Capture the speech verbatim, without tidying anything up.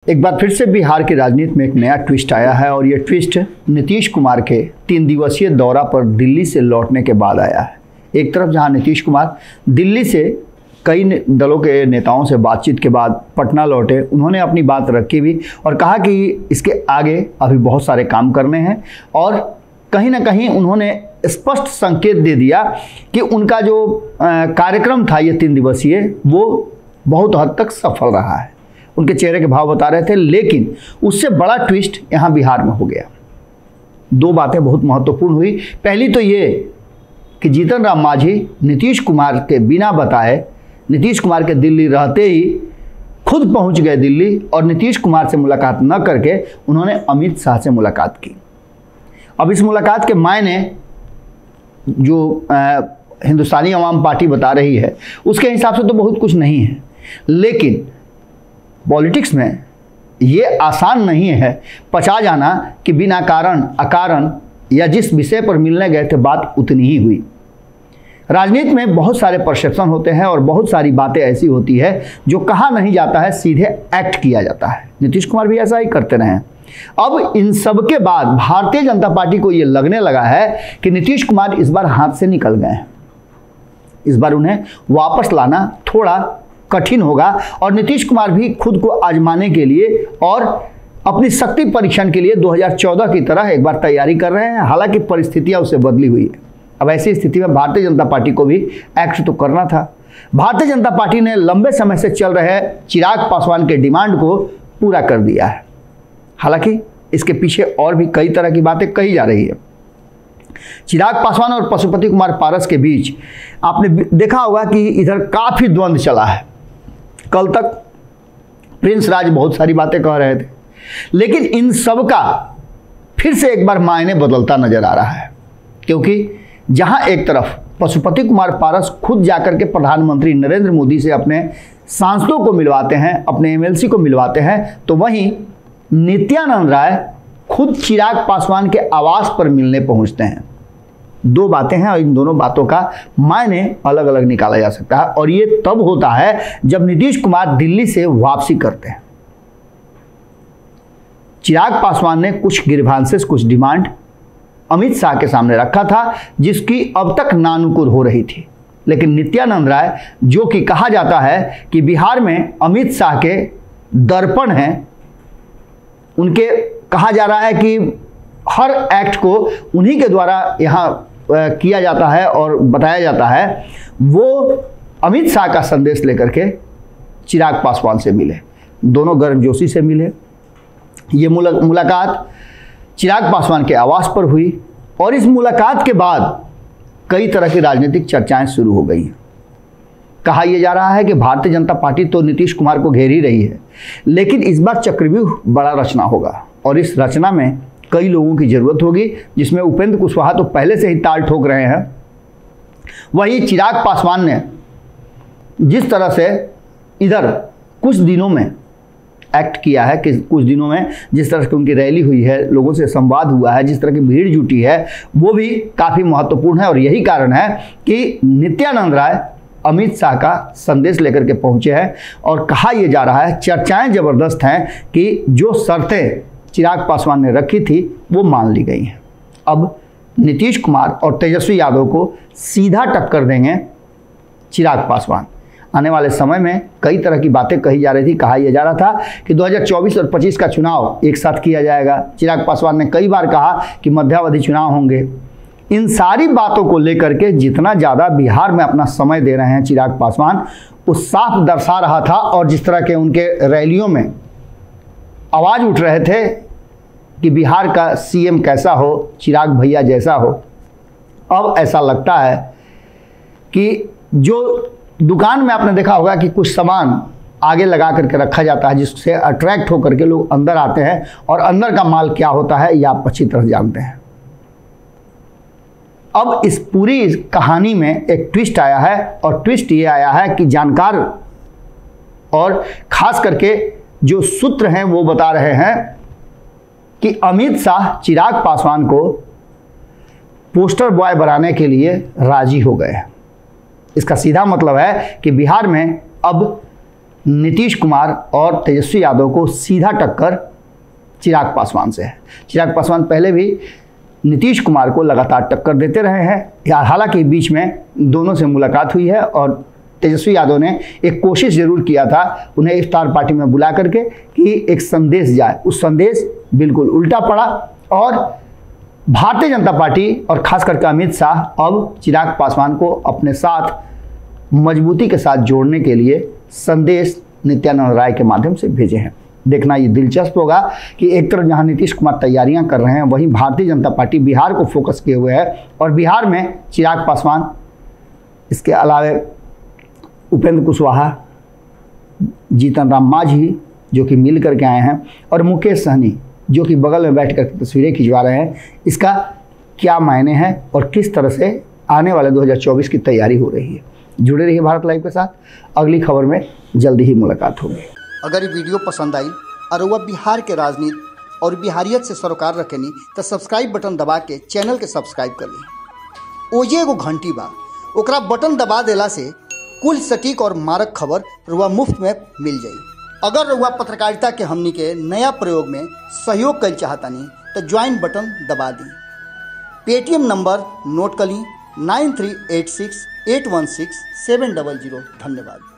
एक बार फिर से बिहार की राजनीति में एक नया ट्विस्ट आया है और ये ट्विस्ट नीतीश कुमार के तीन दिवसीय दौरा पर दिल्ली से लौटने के बाद आया है। एक तरफ जहां नीतीश कुमार दिल्ली से कई दलों के नेताओं से बातचीत के बाद पटना लौटे, उन्होंने अपनी बात रखी भी और कहा कि इसके आगे अभी बहुत सारे काम करने हैं और कहीं ना कहीं उन्होंने स्पष्ट संकेत दे दिया कि उनका जो कार्यक्रम था ये तीन दिवसीय वो बहुत हद तक सफल रहा है। उनके चेहरे के भाव बता रहे थे, लेकिन उससे बड़ा ट्विस्ट यहाँ बिहार में हो गया। दो बातें बहुत महत्वपूर्ण हुई। पहली तो ये कि जीतन राम मांझी नीतीश कुमार के बिना बताए, नीतीश कुमार के दिल्ली रहते ही खुद पहुंच गए दिल्ली और नीतीश कुमार से मुलाकात न करके उन्होंने अमित शाह से मुलाकात की। अब इस मुलाकात के मायने जो आ, हिंदुस्तानी अवाम पार्टी बता रही है उसके हिसाब से तो बहुत कुछ नहीं है, लेकिन पॉलिटिक्स में ये आसान नहीं है पचा जाना कि बिना कारण अकारण या जिस विषय पर मिलने गए थे बात उतनी ही हुई। राजनीति में बहुत सारे परसेप्शन होते हैं और बहुत सारी बातें ऐसी होती है जो कहा नहीं जाता है, सीधे एक्ट किया जाता है। नीतीश कुमार भी ऐसा ही करते रहे। अब इन सब के बाद भारतीय जनता पार्टी को ये लगने लगा है कि नीतीश कुमार इस बार हाथ से निकल गए हैं। इस बार उन्हें वापस लाना थोड़ा कठिन होगा और नीतीश कुमार भी खुद को आजमाने के लिए और अपनी शक्ति परीक्षण के लिए दो हज़ार चौदह की तरह एक बार तैयारी कर रहे हैं। हालांकि परिस्थितियां उससे बदली हुई है। अब ऐसी स्थिति में भारतीय जनता पार्टी को भी एक्ट तो करना था। भारतीय जनता पार्टी ने लंबे समय से चल रहे चिराग पासवान के डिमांड को पूरा कर दिया है। हालांकि इसके पीछे और भी कई तरह की बातें कही जा रही है। चिराग पासवान और पशुपति कुमार पारस के बीच आपने देखा होगा कि इधर काफी द्वंद्व चला है। कल तक प्रिंस राज बहुत सारी बातें कह रहे थे, लेकिन इन सब का फिर से एक बार मायने बदलता नजर आ रहा है, क्योंकि जहां एक तरफ पशुपति कुमार पारस खुद जाकर के प्रधानमंत्री नरेंद्र मोदी से अपने सांसदों को मिलवाते हैं, अपने एमएलसी को मिलवाते हैं, तो वहीं नित्यानंद राय खुद चिराग पासवान के आवास पर मिलने पहुंचते हैं। दो बातें हैं और इन दोनों बातों का मायने अलग अलग निकाला जा सकता है और ये तब होता है जब नीतीश कुमार दिल्ली से वापसी करते हैं। चिराग पासवान ने कुछ ग्रीवांसेस, कुछ डिमांड अमित शाह के सामने रखा था जिसकी अब तक नानुकुर हो रही थी, लेकिन नित्यानंद राय, जो कि कहा जाता है कि बिहार में अमित शाह के दर्पण हैं, उनके कहा जा रहा है कि हर एक्ट को उन्हीं के द्वारा यहाँ किया जाता है और बताया जाता है, वो अमित शाह का संदेश लेकर के चिराग पासवान से मिले, दोनों गर्मजोशी से मिले। ये मुलाकात चिराग पासवान के आवास पर हुई और इस मुलाकात के बाद कई तरह की राजनीतिक चर्चाएं शुरू हो गई। कहा यह जा रहा है कि भारतीय जनता पार्टी तो नीतीश कुमार को घेर ही रही है, लेकिन इस बार चक्रव्यूह बड़ा रचना होगा और इस रचना में कई लोगों की जरूरत होगी, जिसमें उपेंद्र कुशवाहा तो पहले से ही ताल ठोक रहे हैं। वहीं चिराग पासवान ने जिस तरह से इधर कुछ दिनों में एक्ट किया है, कि कुछ दिनों में जिस तरह की उनकी रैली हुई है, लोगों से संवाद हुआ है, जिस तरह की भीड़ जुटी है, वो भी काफ़ी महत्वपूर्ण है और यही कारण है कि नित्यानंद राय अमित शाह का संदेश लेकर के पहुंचे हैं और कहा यह जा रहा है, चर्चाएं जबरदस्त हैं कि जो शर्तें चिराग पासवान ने रखी थी वो मान ली गई हैं। अब नीतीश कुमार और तेजस्वी यादव को सीधा टक्कर देंगे चिराग पासवान। आने वाले समय में कई तरह की बातें कही जा रही थी। कहा यह जा रहा था कि दो हज़ार चौबीस और पच्चीस का चुनाव एक साथ किया जाएगा। चिराग पासवान ने कई बार कहा कि मध्यावधि चुनाव होंगे। इन सारी बातों को लेकर के जितना ज़्यादा बिहार में अपना समय दे रहे हैं चिराग पासवान, वो साफ दर्शा रहा था। और जिस तरह के उनके रैलियों में आवाज़ उठ रहे थे कि बिहार का सीएम कैसा हो, चिराग भैया जैसा हो, अब ऐसा लगता है कि जो दुकान में आपने देखा होगा कि कुछ सामान आगे लगा करके रखा जाता है जिससे अट्रैक्ट होकर के लोग अंदर आते हैं और अंदर का माल क्या होता है ये आप अच्छी तरह जानते हैं। अब इस पूरी कहानी में एक ट्विस्ट आया है और ट्विस्ट ये आया है कि जानकार और खास करके जो सूत्र हैं वो बता रहे हैं कि अमित शाह चिराग पासवान को पोस्टर बॉय बनाने के लिए राजी हो गए। इसका सीधा मतलब है कि बिहार में अब नीतीश कुमार और तेजस्वी यादव को सीधा टक्कर चिराग पासवान से है। चिराग पासवान पहले भी नीतीश कुमार को लगातार टक्कर देते रहे हैं। हालांकि बीच में दोनों से मुलाकात हुई है और तेजस्वी यादव ने एक कोशिश जरूर किया था उन्हें इफ्तार पार्टी में बुला करके कि एक संदेश जाए। उस संदेश बिल्कुल उल्टा पड़ा और भारतीय जनता पार्टी और खास करके अमित शाह अब चिराग पासवान को अपने साथ मजबूती के साथ जोड़ने के लिए संदेश नित्यानंद राय के माध्यम से भेजे हैं। देखना ये दिलचस्प होगा कि एक तरफ जहां नीतीश कुमार तैयारियां कर रहे हैं, वहीं भारतीय जनता पार्टी बिहार को फोकस किए हुए है और बिहार में चिराग पासवान, इसके अलावे उपेंद्र कुशवाहा, जीतन राम मांझी जो कि मिल करके आए हैं और मुकेश सहनी जो कि बगल में बैठ कर तस्वीरें खिंचवा रहे हैं। इसका क्या मायने हैं और किस तरह से आने वाले दो हज़ार चौबीस की तैयारी हो रही है। जुड़े रहिए भारत लाइव के साथ, अगली खबर में जल्दी ही मुलाकात होगी। अगर ये वीडियो पसंद आई और वह बिहार के राजनीति और बिहारियत से सरोकार रखेनी तो सब्सक्राइब बटन दबा के चैनल के सब्सक्राइब कर ली। ओजे एगो घंटी बा, ओकरा बटन दबा देला से कुल सटीक और मारक खबर रुआ मुफ्त में मिल जाई। अगर रुआ पत्रकारिता के हमनी के नया प्रयोग में सहयोग कर चाहतानी तो ज्वाइन बटन दबा दी। पेटीएम नंबर नोट कर ली nine three eight six eight one six seven double zero. धन्यवाद।